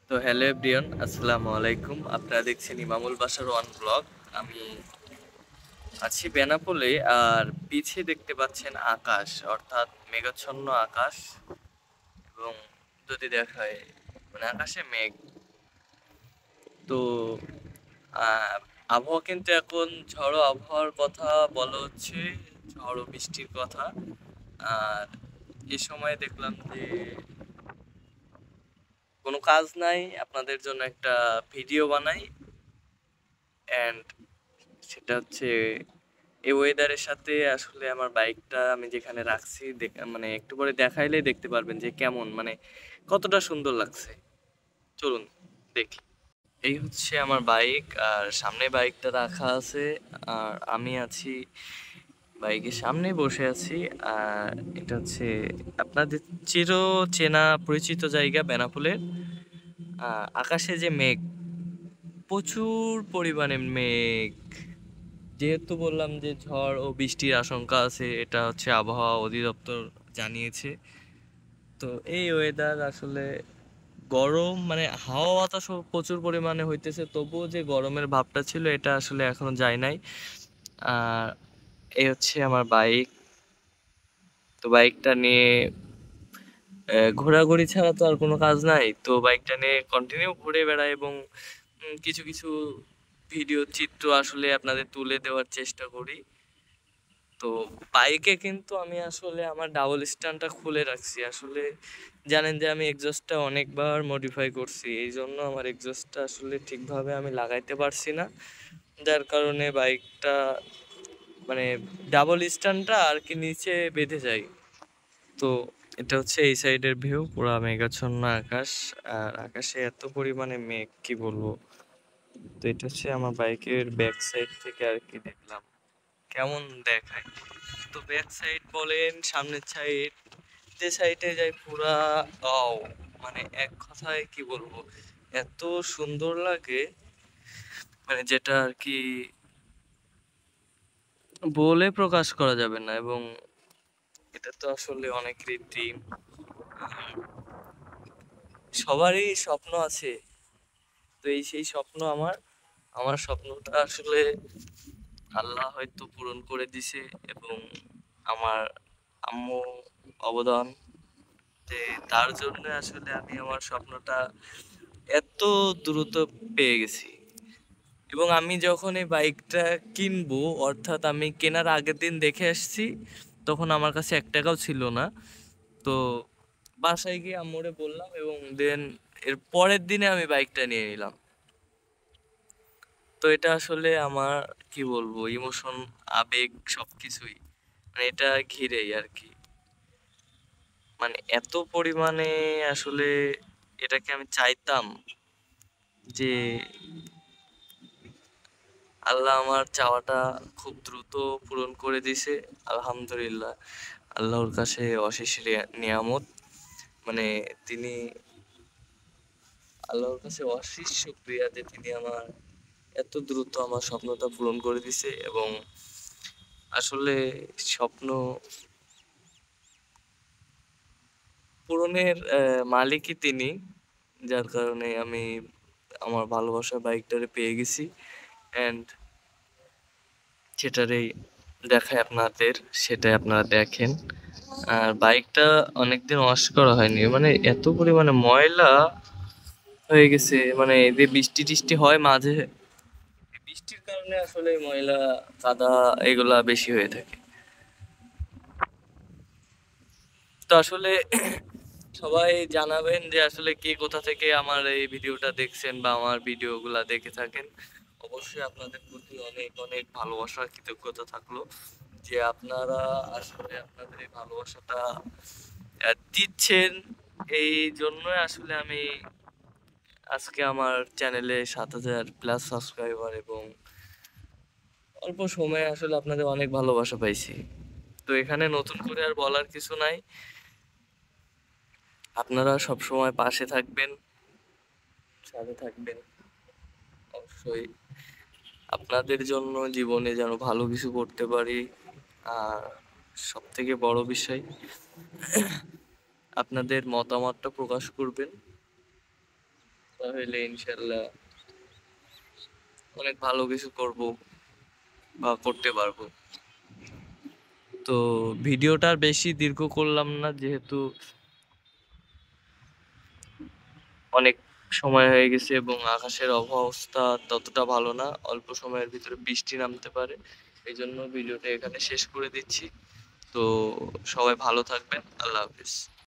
তো hello everyone, আসসালামু আলাইকুম। আপনারা দেখছেন ইমামুল বাশার ওয়ান ব্লগ। আমি আছি বেনাপোলে, আর পিছে দেখতে পাচ্ছেন আকাশ, অর্থাৎ মেঘাচ্ছন্ন আকাশ। এবং যদি দেখায় মানে আকাশে মেঘ। তো আহ, আবহাওয়া কিন্তু এখন ঝড়ো আবহাওয়ার কথা বলা হচ্ছে, ঝড়ো বৃষ্টির কথা। আর এ সময় দেখলাম যে কোনো কাজ নাই, আপনাদের জন্য একটা ভিডিও বানাই। অ্যান্ড সেটা হচ্ছে এই ওয়েদারের সাথে আসলে আমার বাইকটা আমি যেখানে রাখছি মানে একটু পরে দেখাইলেই দেখতে পারবেন যে কেমন, মানে কতটা সুন্দর লাগছে। চলুন দেখি। এই হচ্ছে আমার বাইক, আর সামনে বাইকটা রাখা আছে, আর আমি আছি বাইকের সামনে বসে আছি। আর এটা হচ্ছে আপনাদের চির চেনা পরিচিত জায়গা বেনাপোলের। আকাশে যে মেঘ, প্রচুর পরিমাণে মেঘ। যেহেতু বললাম যে ঝড় ও বৃষ্টির আশঙ্কা আছে, এটা হচ্ছে আবহাওয়া অধিদপ্তর জানিয়েছে। তো এই ওয়েদার আসলে গরম, মানে হাওয়া বাতাসও প্রচুর পরিমাণে হইতেছে, তবুও যে গরমের ভাবটা ছিল এটা আসলে এখনো যায় নাই। আর এই হচ্ছে আমার বাইক। তো বাইকটা নিয়ে ঘোরাঘুরি ছাড়া তো আর কোনো কাজ নাই, তো বাইকটা নিয়ে কন্টিনিউ ঘুরে বেড়াই এবং কিছু কিছু ভিডিও চিত্র আসলে আপনাদের তুলে দেওয়ার চেষ্টা করি। তো বাইকে কিন্তু আমি আসলে আমার ডাবল স্ট্যান্ডটা খুলে রাখছি। আসলে জানেন যে আমি এক্সস্টটা অনেকবার মডিফাই করছি, এই জন্য আমার এক্সস্টটা আসলে ঠিকভাবে আমি লাগাইতে পারছি না, যার কারণে বাইকটা মানে ডাবল স্ট্যান্ডটা আর কি নিচে বেঁধে যায়। তো এটা হচ্ছে এই সাইডের ভিউ, পুরা মেঘাচ্ছন্ন আকাশ। আর আকাশে এত পরিমাণে মেঘ কি বলবো। তো এটা হচ্ছে আমার বাইকের ব্যাক সাইড থেকে আর কি দেখলাম কেমন দেখায়। তো ব্যাক সাইড বলেন, সামনের সাইড, যে সাইডে যাই পুরা ও, মানে এক কথায় কি বলবো, এত সুন্দর লাগে, মানে যেটা আর কি বলে প্রকাশ করা যাবে না। এবং এটা তো আসলে অনেকেরই ড্রিম, সবারই স্বপ্ন আছে। তো এই সেই স্বপ্ন আমার, আমার স্বপ্নটা আসলে আল্লাহ হয়তো পূরণ করে দিছে। এবং আমার আম্মু অবদান, যে তার জন্য আসলে আমি আমার স্বপ্নটা এত দ্রুত পেয়ে গেছি। এবং আমি যখন এই বাইকটা কিনবো, অর্থাৎ আমি কেনার আগের দিন দেখে আসছি, তখন আমার কাছে 1 টাকাও ছিল না। তো বাসায় গিয়ে আম্মুরে বললাম এবং দেন এর পরের দিনে আমি বাইকটা নিয়ে নিলাম। তো এটা আসলে আমার কি বলবো, ইমোশন, আবেগ সবকিছুই মানে এটা ঘিরেই আর কি। মানে এত পরিমাণে আসলে এটাকে আমি চাইতাম যে আল্লাহ আমার চাওয়াটা খুব দ্রুত পূরণ করে দিছে। আলহামদুলিল্লাহ, আল্লাহর কাছে অশেষ নিয়ামত। মানে তিনি, আল্লাহর কাছে অশেষ শুকরিয়া যে তিনি আমার এত দ্রুত আমার স্বপ্নটা পূরণ করে দিছে। এবং আসলে স্বপ্ন পূরণের মালিকই তিনি, যার কারণে আমি আমার ভালোবাসার বাইকটারে পেয়ে গেছি। অ্যান্ড সেটারই দেখায় আপনাদের, সেটাই আপনারা দেখেন। আর বাইকটা অনেকদিন ওয়াশ করা হয়নি, মানে এত পরিমাণে ময়লা হয়ে গেছে। মানে এই যে বৃষ্টি টিষ্টি হয় মাঝে, এই বৃষ্টির কারণে আসলে ময়লা কাদা এগুলা বেশি হয়ে থাকে। তো আসলে সবাই জানাবেন যে আসলে কে কোথা থেকে আমার এই ভিডিওটা দেখছেন বা আমার ভিডিওগুলা দেখে থাকেন। অবশ্যই আপনাদের প্রতি অনেক অনেক ভালোবাসা, কৃতজ্ঞতা থাকলো যে আপনারা আসলে আপনাদের এই ভালোবাসাটা দিচ্ছেন। এই জন্যই আসলে আমি আজকে আমার চ্যানেলে 7,000+ সাবস্ক্রাইবার, এবং অল্প সময়ে আসলে আপনাদের অনেক ভালোবাসা পাইছি। তো এখানে নতুন করে আর বলার কিছু নাই। আপনারা সব সময় পাশে থাকবেন, সাথে থাকবেন। অবশ্যই আপনাদের জন্য জীবনে যেন ভালো কিছু করতে পারি। আর সব থেকে বড় বিষয়, আপনাদের মতামতটা প্রকাশ করবেন। তাহলে ইনশাল্লাহ অনেক ভালো কিছু করব বা করতে পারবো। তো ভিডিওটা আর বেশি দীর্ঘ করলাম না, যেহেতু অনেক সময় হয়ে গেছে এবং আকাশের অবস্থা ততটা ভালো না, অল্প সময়ের ভিতরে বৃষ্টি নামতে পারে। এই জন্য ভিডিওটা এখানে শেষ করে দিচ্ছি। তো সবাই ভালো থাকবেন। আল্লাহ হাফিজ।